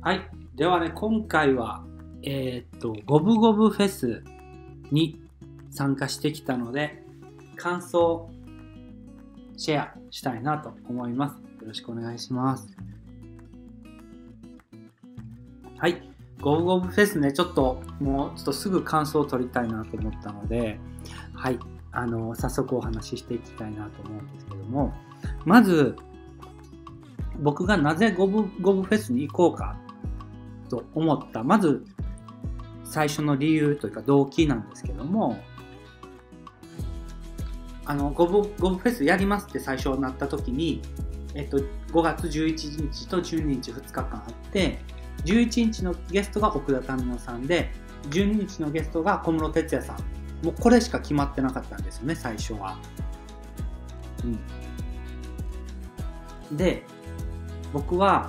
はい。ではね、今回は、ゴブゴブフェスに参加してきたので、感想シェアしたいなと思います。よろしくお願いします。はい。ゴブゴブフェスね、ちょっとすぐ感想を取りたいなと思ったので、はい。早速お話ししていきたいなと思うんですけども、まず、僕がなぜゴブゴブフェスに行こうかと思った、まず最初の理由というか動機なんですけども、ゴブフェスやりますって最初になった時に、5月11日と12日2日間あって、11日のゲストが奥田民生さんで、12日のゲストが小室哲哉さん。もうこれしか決まってなかったんですよね、最初は。で、僕は、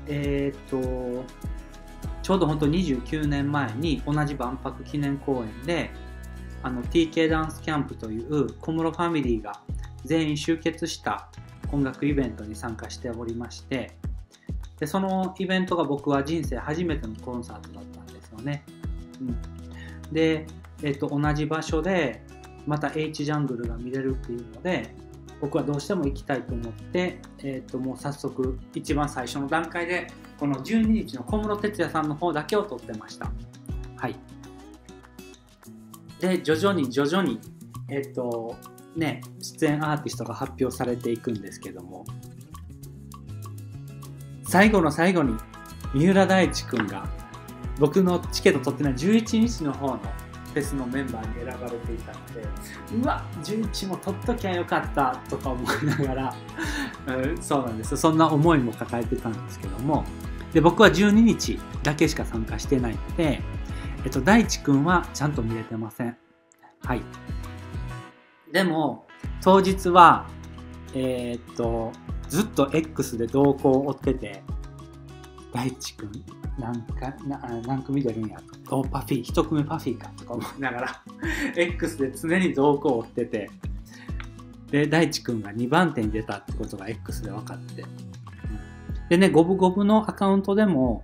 ちょうど本当29年前に同じ万博記念公演で、TK ダンスキャンプという小室ファミリーが全員集結した音楽イベントに参加しておりまして、でそのイベントが僕は人生初めてのコンサートだったんですよね。で、同じ場所でまた H ジャングルが見れるっていうので、僕はどうしても行きたいと思って、もう早速一番最初の段階でこの12日の小室哲哉さんの方だけを撮ってました。はい。で、徐々に、出演アーティストが発表されていくんですけども、最後の最後に三浦大知くんが僕のチケット取ってない11日の方のフェスのメンバーに選ばれていたので、うわ、11も取っときゃよかったとか思いながらそうなんです。そんな思いも抱えてたんですけども、で僕は12日だけしか参加してないので、大地くんはちゃんと見れてません。はい。でも当日はずっと X で動向を追ってて、大地くん何組出るんやと、パフィー1組パフィーかとか思いながらX で常に動向を追ってて、で大地くんが2番手に出たってことが X で分かって、でね、ゴブゴブのアカウントでも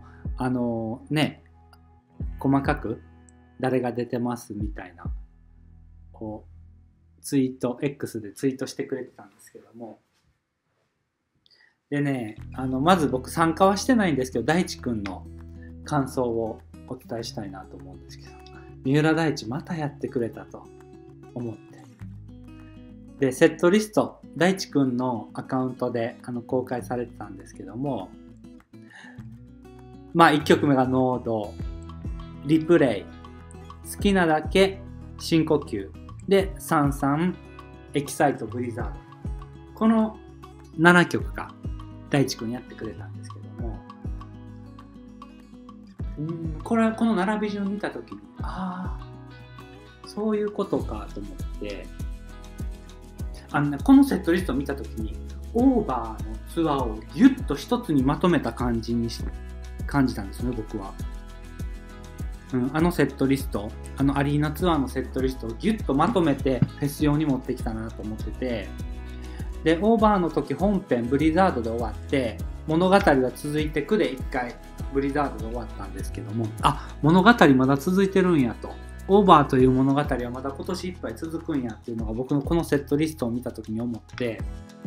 細かく誰が出てますみたいなこうツイート X でツイートしてくれてたんですけども、でね、まず僕参加はしてないんですけど、大地くんの感想をお伝えしたいなと思うんですけど、三浦大知またやってくれたと思って、でセットリスト大地くんのアカウントで公開されてたんですけども、1曲目がノード、リプレイ、好きなだけ、深呼吸でサンサン、エキサイト、ブリザード、この7曲が大地くんやってくれたんですけども、この並び順見たときに、そういうことかと思って、このセットリストを見たときにオーバーのツアーをギュッと一つにまとめた感じに感じたんですね、僕は。セットリスト、アリーナツアーのセットリストをギュッとまとめてフェス用に持ってきたなと思ってて、でオーバーの時本編ブリザードで終わって物語が続いてくで1回ブリザードで終わったんですけども、物語まだ続いてるんやと、オーバーという物語はまだ今年いっぱい続くんやっていうのが僕のこのセットリストを見た時に思って、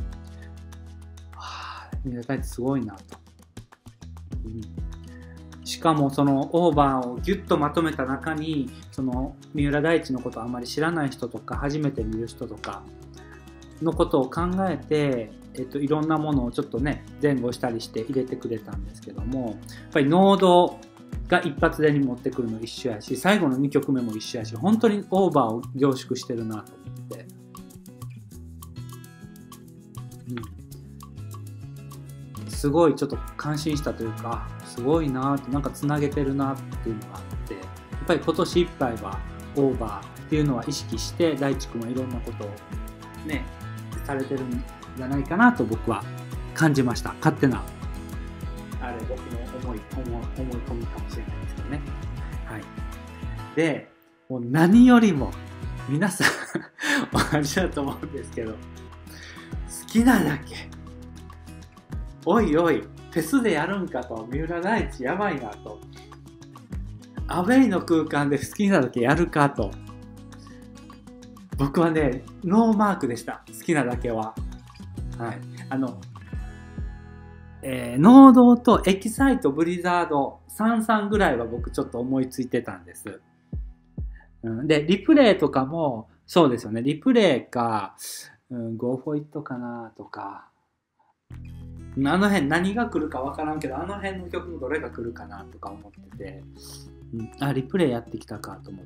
三浦大知すごいなと、しかもそのオーバーをギュッとまとめた中に、その三浦大知のことをあまり知らない人とか初めて見る人とかのことを考えて、いろんなものをちょっとね前後したりして入れてくれたんですけども、やっぱりノードが一発でに持ってくるの一緒やし、最後の2曲目も一緒やし、本当にオーバーを凝縮してるなと思って、すごいちょっと感心したというか、すごいなって、なんかつなげてるなっていうのがあって、やっぱり今年いっぱいはオーバーっていうのは意識して大地くんはいろんなことをねされてるんじゃないかなと僕は感じました。勝手な僕の思い込みかもしれないですけどね。はい。で、もう何よりも皆さん同じだと思うんですけど、好きなだけ、おいおい、 フェスでやるんかと、三浦大知やばいなと、アウェイの空間で好きなだけやるかと。僕はね、ノーマークでした。好きなだけは。はい。農道とエキサイト、ブリザード、33ぐらいは僕ちょっと思いついてたんです。で、リプレイとかも、そうですよね。リプレイか、Go for It かなとか、あの辺何が来るか分からんけど、あの辺の曲のどれが来るかなとか思ってて、リプレイやってきたかと思って。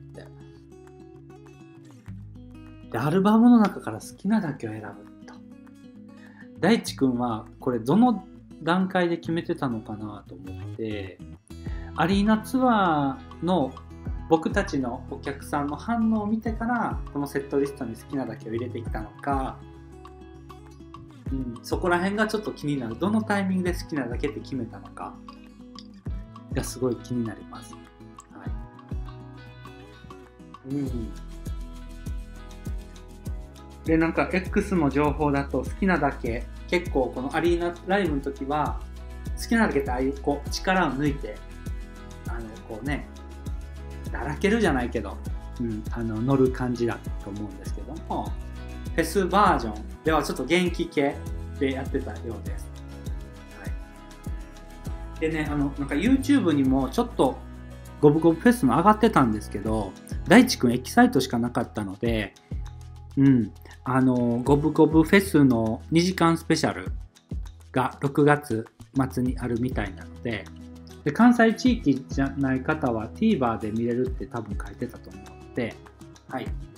で、アルバムの中から好きなだけを選ぶと。大地くんはこれどの段階で決めてたのかなと思って、アリーナツアーの僕たちのお客さんの反応を見てからこのセットリストに好きなだけを入れてきたのか、そこら辺がちょっと気になる。どのタイミングで好きなだけって決めたのかがすごい気になります。はい。で、なんか X の情報だと好きなだけ、結構このアリーナライブの時は好きなだけってああいうこう力を抜いてこうね、だらけるじゃないけど、乗る感じだと思うんですけども、フェスバージョンではちょっと元気系でやってたようです。はい、でね、なんか YouTube にもちょっとゴブゴブフェスも上がってたんですけど、大地くんエキサイトしかなかったので、ゴブゴブフェスの2時間スペシャルが6月末にあるみたいなので、関西地域じゃない方は TVer で見れるって多分書いてたと思うので、はい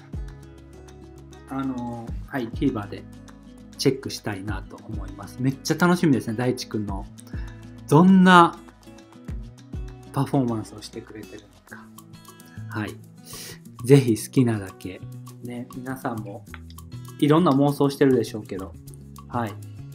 。TVer でチェックしたいなと思います。めっちゃ楽しみですね、大地くんのどんなパフォーマンスをしてくれてるのか。はい。ぜひ好きなだけ、ね、皆さんもいろんな妄想してるでしょうけど、はい。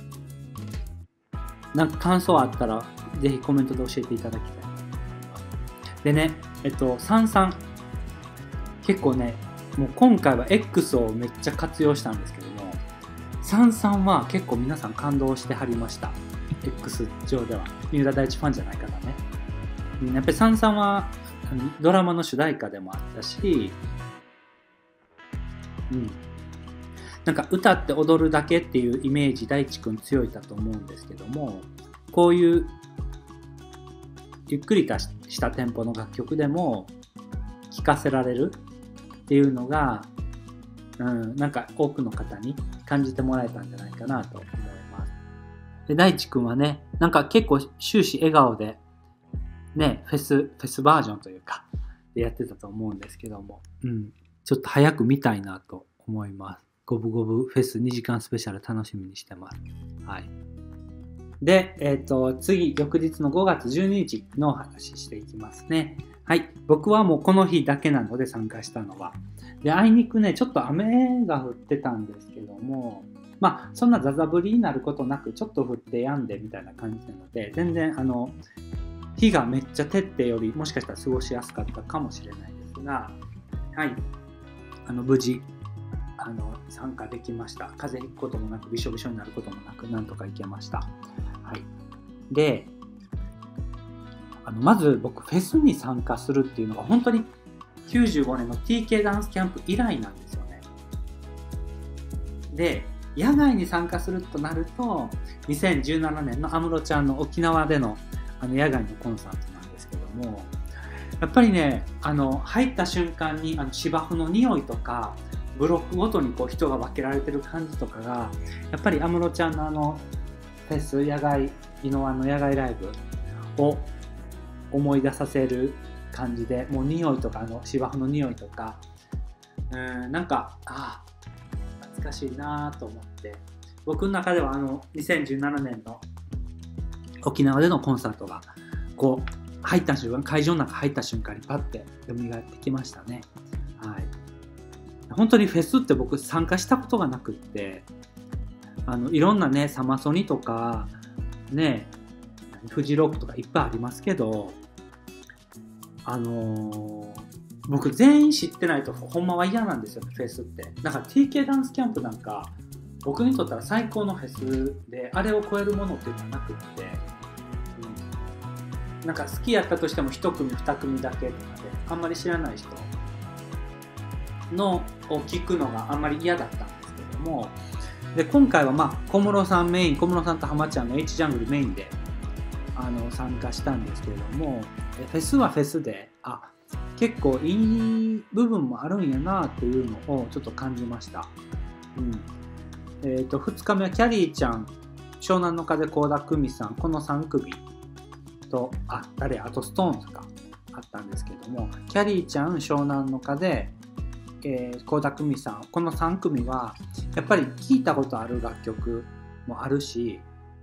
なんか感想あったら、ぜひコメントで教えていただきたい。でね、33、結構ね、もう今回は X をめっちゃ活用したんですけども、33は結構皆さん感動してはりました。X 上では。三浦大知ファンじゃない方ね。やっぱり33はドラマの主題歌でもあったし、なんか歌って踊るだけっていうイメージ大地くん強いだと思うんですけども、こういうゆっくりとしたテンポの楽曲でも聴かせられるっていうのが、なんか多くの方に感じてもらえたんじゃないかなと思います。で、大地くんはね、なんか結構終始笑顔でね、フェスバージョンというかでやってたと思うんですけども、ちょっと早く見たいなと思います。ゴブゴブフェス2時間スペシャル楽しみにしてます。はい。で、次、翌日の5月12日のお話ししていきますね。はい。僕はもうこの日だけなので参加したのは。で、あいにくね、ちょっと雨が降ってたんですけども、まあ、そんなザザ降りになることなく、ちょっと降って止んでみたいな感じなので、全然、日がめっちゃ照ってより、もしかしたら過ごしやすかったかもしれないですが、はい。無事、参加できました。風邪ひくこともなく、びしょびしょになることもなく、なんとか行けました。はい。で、まず僕、フェスに参加するっていうのが、本当に95年の TK ダンスキャンプ以来なんですよね。で、野外に参加するとなると、2017年の安室ちゃんの沖縄での野外のコンサートなんですけども、やっぱりね、入った瞬間に芝生の匂いとか、ブロックごとにこう人が分けられてる感じとかが、やっぱり安室ちゃんのフェス野外、宜野湾の野外ライブを思い出させる感じで、もう匂いとか芝生の匂いとか、なんか懐かしいなと思って、僕の中では2017年の沖縄でのコンサートがこう入った瞬間、会場の中入った瞬間にパッて蘇ってきましたね。はい。本当にフェスって僕参加したことがなくって、いろんなね、サマソニとかね、フジロックとかいっぱいありますけど、僕全員知ってないとほんまは嫌なんですよね、フェスって。だから TK ダンスキャンプなんか僕にとったら最高のフェスで、あれを超えるものっていうのはなくって、 なんか好きやったとしても1組2組だけとかであんまり知らない人のを聞くのがあんまり嫌だったんですけども、で今回は小室さんメイン、小室さんと浜ちゃんの H ジャングルメインで参加したんですけれども、フェスはフェスで結構いい部分もあるんやなっていうのをちょっと感じました。2日目はキャリーちゃん、湘南乃風、倖田來未さん、この3組とあとストーンズかあったんですけども、キャリーちゃん、湘南乃風、倖田來未さん、この3組はやっぱり聴いたことある楽曲もあるし、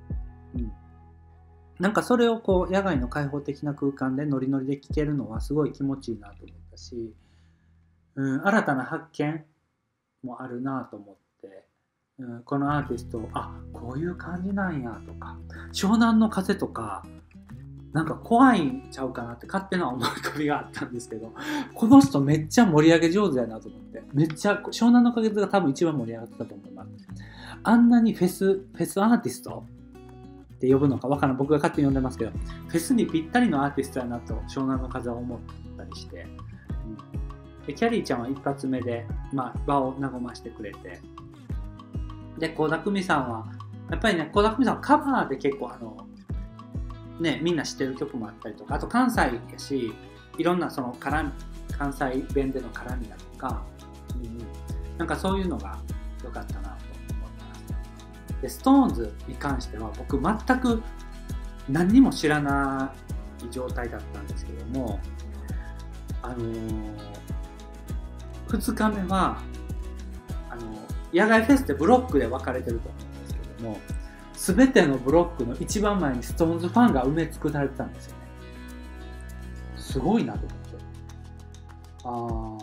なんかそれをこう野外の開放的な空間でノリノリで聴けるのはすごい気持ちいいなと思ったし、新たな発見もあるなと思って、このアーティストこういう感じなんやとか、湘南の風とかなんか怖いんちゃうかなって勝手な思い込みがあったんですけど、この人めっちゃ盛り上げ上手やなと思って、めっちゃ湘南の風が多分一番盛り上がってたと思います。あんなにフェスアーティストって呼ぶのかわからん、僕が勝手に呼んでますけど、フェスにぴったりのアーティストやなと湘南の風は思ったりして、でキャリーちゃんは一発目で、場を和ましてくれて、で倖田來未さんはやっぱりね、倖田來未さんはカバーで結構みんな知ってる曲もあったりとか、あと関西やし、いろんなその関西弁での絡みだとか、なんかそういうのが良かったなと思います。でストーンズに関しては僕全く何にも知らない状態だったんですけども、2日目は野外フェスってブロックで分かれてると思うんですけども、全てのブロックの一番前にストーンズファンが埋め尽くされてたんですよね。すごいなと思って、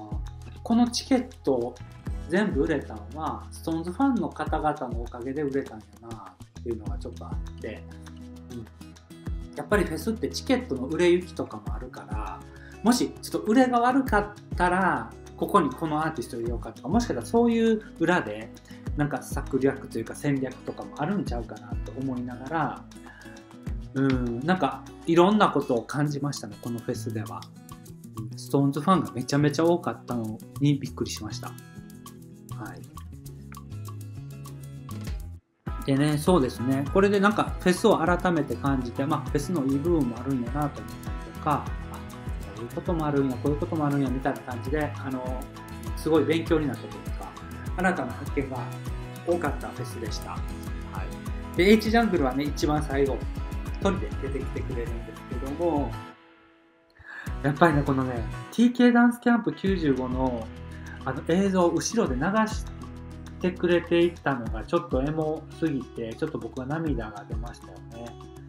このチケット全部売れたのはストーンズファンの方々のおかげで売れたんやなっていうのがちょっとあって、やっぱりフェスってチケットの売れ行きとかもあるから、もしちょっと売れが悪かったらここにこのアーティストを入れようかとか、もしかしたらそういう裏でなんか策略というか戦略とかもあるんちゃうかなと思いながら、なんかいろんなことを感じましたね、このフェスでは。ストーンズファンがめちゃめちゃ多かったのにびっくりしました。でね、そうですね、これでなんかフェスを改めて感じて、フェスのいい部分もあるんやなと思ったりとか、こういうこともあるんや、こういうこともあるんやみたいな感じで、すごい勉強になったというか、新たな発見が多かったフェスでした。で H ジャングルはね、一番最後一人で出てきてくれるんですけども、やっぱりね、このね TK ダンスキャンプ95の映像を後ろで流してくれていたのがちょっとエモすぎて、ちょっと僕は涙が出ましたよね。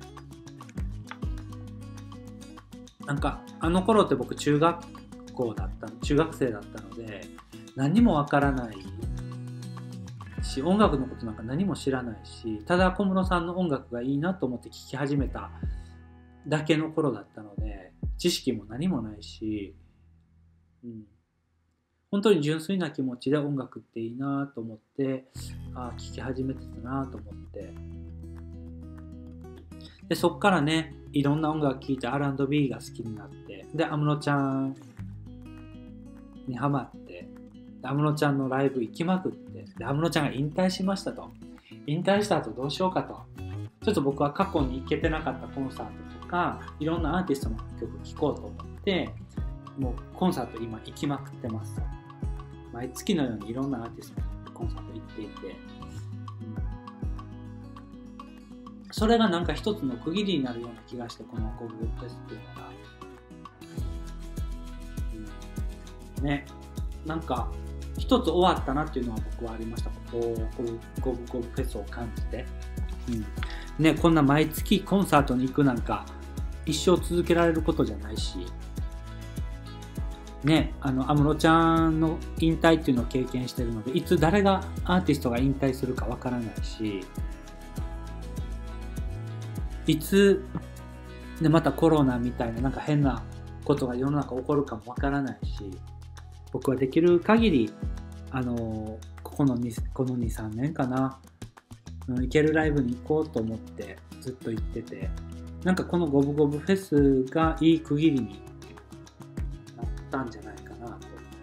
なんかあの頃って僕中学生だったので何にもわからないし、音楽のことなんか何も知らないし、ただ小室さんの音楽がいいなと思って聴き始めただけの頃だったので、知識も何もないし、本当に純粋な気持ちで音楽っていいなと思って聴き始めてたなと思って、でそっからね、いろんな音楽聴いて R&B が好きになって、で安室ちゃんにハマって、安室ちゃんのライブ行きまくって、で安室ちゃんが引退しましたと。引退した後どうしようかと、ちょっと僕は過去に行けてなかったコンサートとかいろんなアーティストの曲聴こうと思って、もうコンサート今行きまくってます。毎月のようにいろんなアーティストのコンサート行っていて、それがなんか一つの区切りになるような気がして、このコブフェスっていうのが、なんか一つ終わったなっていうのは僕はありました。こうゴブフェスを感じて、こんな毎月コンサートに行くなんか一生続けられることじゃないし、安室ちゃんの引退っていうのを経験してるので、いつ誰がアーティストが引退するかわからないし、いつでまたコロナみたいななんか変なことが世の中起こるかもわからないし、僕はできる限りこの 2,3 年かな、行けるライブに行こうと思ってずっと行ってて、 なんかこの五分五分フェスがいい区切りになったんじゃないかなと。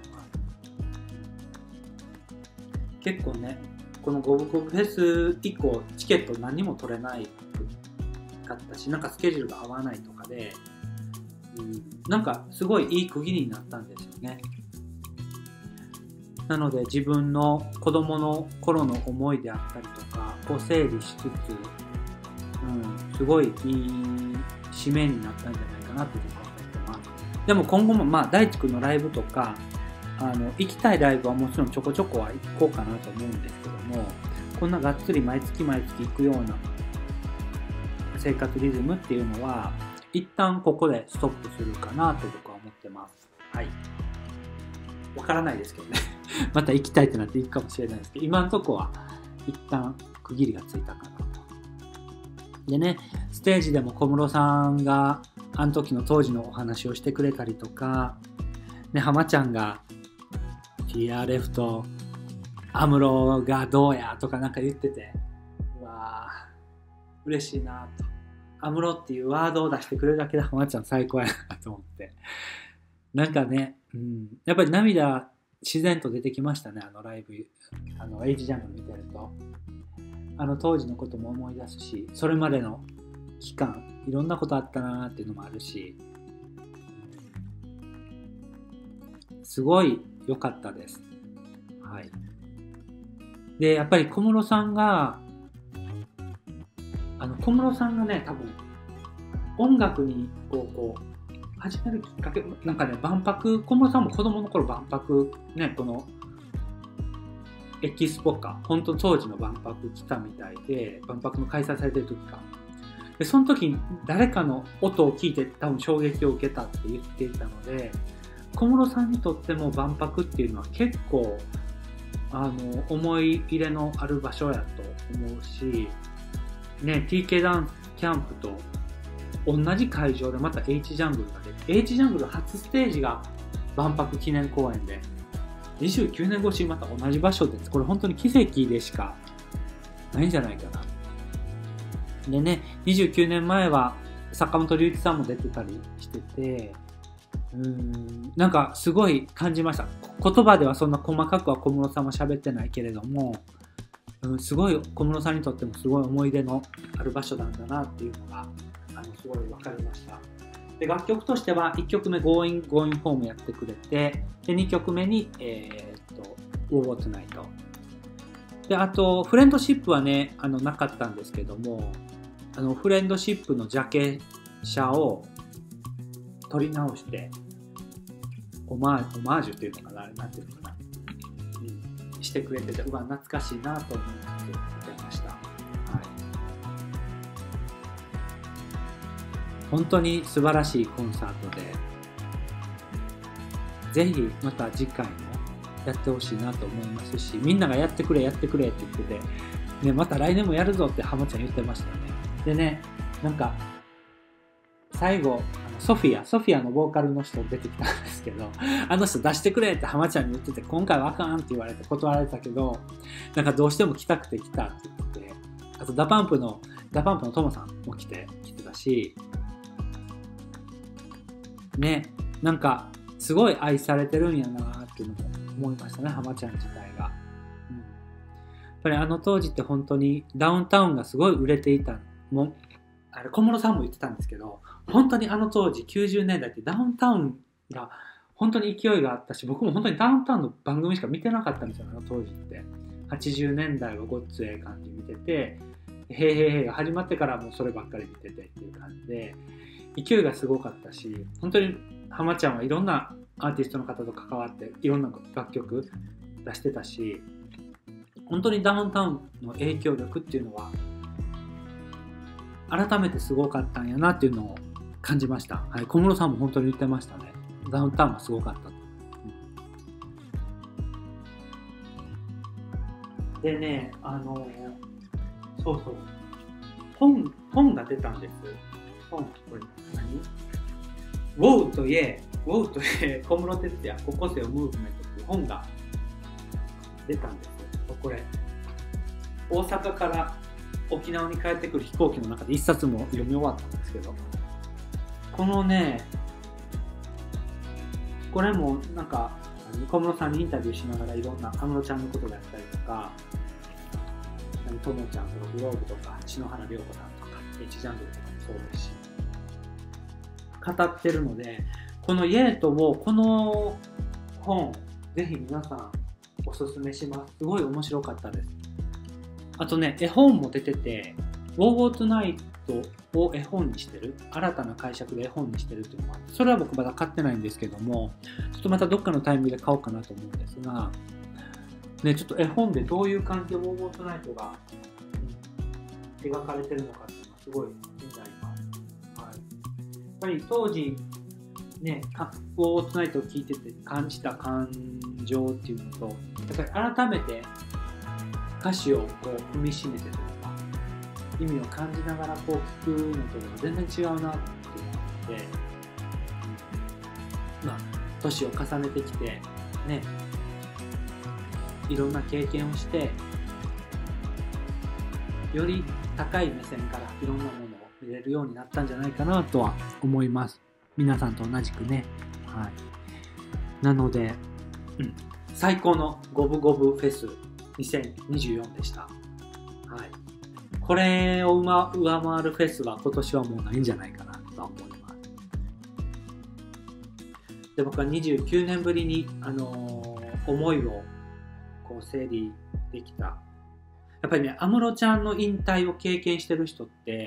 結構ね、この五分五分フェス以降チケット何も取れないかったし、なんかスケジュールが合わないとかで、なんかすごいいい区切りになったんですよね。なので自分の子供の頃の思いであったりとかこう整理しつつ、すごいいい締めになったんじゃないかなと僕は思ってます。でも今後も大地君のライブとか行きたいライブはもちろんちょこちょこは行こうかなと思うんですけども、こんながっつり毎月毎月行くような生活リズムっていうのは一旦ここでストップするかなと僕は思ってます。はい。わからないですけどね。また行きたいってなって行くかもしれないですけど、今のとこは一旦区切りがついたかなと。でね、ステージでも小室さんがあの時の当時のお話をしてくれたりとか、ね、浜ちゃんが TRF と安室がどうやとかなんか言ってて、うわー嬉しいなと。安室っていうワードを出してくれるだけで浜ちゃん最高やなと思って、なんかね、やっぱり涙自然と出てきましたね、あのライブ、H ジャングル見てると。当時のことも思い出すし、それまでの期間、いろんなことあったなーっていうのもあるし、すごい良かったです。はい。で、やっぱり小室さんがね、多分、音楽にこう、始めるきっかけ、なんかね、万博、小室さんも子供の頃万博、ね、この、エキスポか、本当当時の万博来たみたいで、万博の開催されてる時か。で、その時に誰かの音を聞いて多分衝撃を受けたって言っていたので、小室さんにとっても万博っていうのは結構、思い入れのある場所やと思うし、ね、TK ダンスキャンプと同じ会場でまた H ジャングルが出て、H ジャングル初ステージが万博記念公演で、29年越しにまた同じ場所で、これ本当に奇跡でしかないんじゃないかな。でね、29年前は坂本龍一さんも出てたりしてて、なんかすごい感じました。言葉ではそんな細かくは小室さんは喋ってないけれども、すごい小室さんにとってもすごい思い出のある場所なんだなっていうのがすごい分かりました。で、楽曲としては1曲目 Going Home やってくれて、で2曲目にWar Tonight で、あとフレンドシップはねなかったんですけども、フレンドシップのジャケ写を撮り直してオマージュっていうのかな、なんていうのかな、してくれてて、懐かしいなと思って見てました。はい、本当に素晴らしいコンサートで、ぜひまた次回もやってほしいなと思いますし、みんながやってくれって言ってて、ね、また来年もやるぞって浜ちゃん言ってましたね。でね、なんか最後ソフィアのボーカルの人出てきたんですけど、あの人出してくれって浜ちゃんに言ってて、今回はあかんって言われて断られたけど、なんかどうしても来たくて来たって言ってて、あとダパンプのトモさんも来てたし、ね、なんかすごい愛されてるんやなっていうのも思いましたね、浜ちゃん自体が。やっぱり当時って本当にダウンタウンがすごい売れていた。小室さんも言ってたんですけど、本当に当時90年代ってダウンタウンが本当に勢いがあったし、僕も本当にダウンタウンの番組しか見てなかったんですよ、当時って。80年代はごっつええ感じ見てて、へいへいへいが始まってからもうそればっかり見ててっていう感じで、勢いがすごかったし、本当に浜ちゃんはいろんなアーティストの方と関わっていろんな楽曲出してたし、本当にダウンタウンの影響力っていうのは改めてすごかったんやなっていうのを感じました。はい、小室さんも本当に言ってましたね。ダウンタウンはすごかったと。でね、そうそう、本が出たんです。これ何？ウォウといえ小室哲哉高校生をムーブメントという本が出たんですよ。これ大阪から沖縄に帰ってくる飛行機の中で1冊も読み終わったんですけど、このね、これもなんか小室さんにインタビューしながらいろんな安室ちゃんのことだったりとか、ともちゃんとかグローブとか篠原涼子さんとか H ジャンルとかもそうですし語ってるので、このイエートをこの本ぜひ皆さんおすすめします。すごい面白かったです。あとね、絵本も出てて、ウォーゴートナイトを絵本にしてる、新たな解釈で絵本にしてるっていうのもあって、それは僕まだ買ってないんですけども、ちょっとまたどっかのタイミングで買おうかなと思うんですが、ね、ちょっと絵本でどういう感じでウォーゴートナイトが描かれてるのかっていうのはすごい気になります。はい、やっぱり当時ね、ウォーゴートナイトを聞いてて感じた感情っていうのと、やっぱり改めて歌詞をこう踏みしめてというか意味を感じながらこう聞くのと全然違うなって思って、まあ年を重ねてきてね、いろんな経験をしてより高い目線からいろんなものを見れるようになったんじゃないかなとは思います。皆さんと同じくね。はい。なので、最高の五分五分フェス2024でした。はい。これを上回るフェスは今年はもうないんじゃないかなとは思います。で、僕は29年ぶりに、思いをこう整理できた。やっぱりね、安室ちゃんの引退を経験してる人って、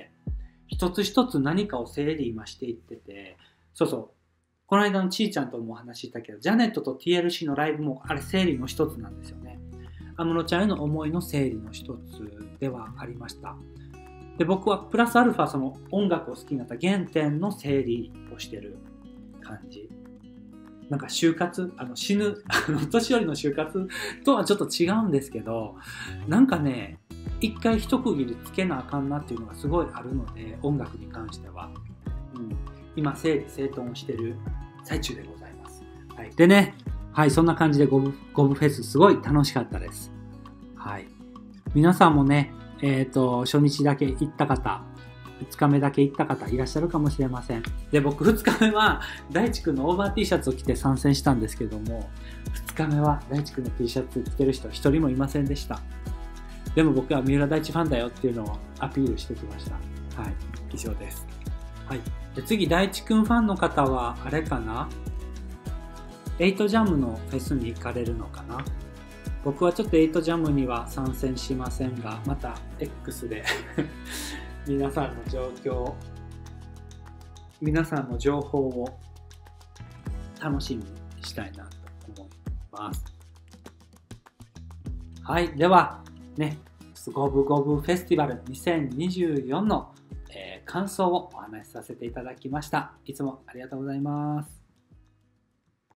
一つ一つ何かを整理今していってて、そうそう、この間のちーちゃんともお話ししたけど、ジャネットと TLC のライブもあれ整理の一つなんですよね。安室ちゃんへの思いの整理の一つではありました。で、僕はプラスアルファその音楽を好きになった原点の整理をしてる感じ。なんか就活、死ぬ、年寄りの就活とはちょっと違うんですけど、なんかね、一回一区切りつけなあかんなっていうのがすごいあるので、音楽に関しては。今、整理整頓をしてる最中でございます。はい。でね、はい、そんな感じでゴブフェスすごい楽しかったです。はい。皆さんもね、初日だけ行った方、2日目だけ行った方いらっしゃるかもしれません。で、僕2日目は大地くんのオーバー T シャツを着て参戦したんですけども、2日目は大地くんの T シャツ着てる人一人もいませんでした。でも僕は三浦大知ファンだよっていうのをアピールしてきました。はい。以上です。はい。で、次、大地くんファンの方は、あれかな？8ジャムのフェスに行かれるのかな？僕はちょっと8ジャムには参戦しませんが、また X で皆さんの情報を楽しみにしたいなと思います。はい。では、ね、ゴブゴブフェスティバル2024の、感想をお話しさせていただきました。いつもありがとうございます。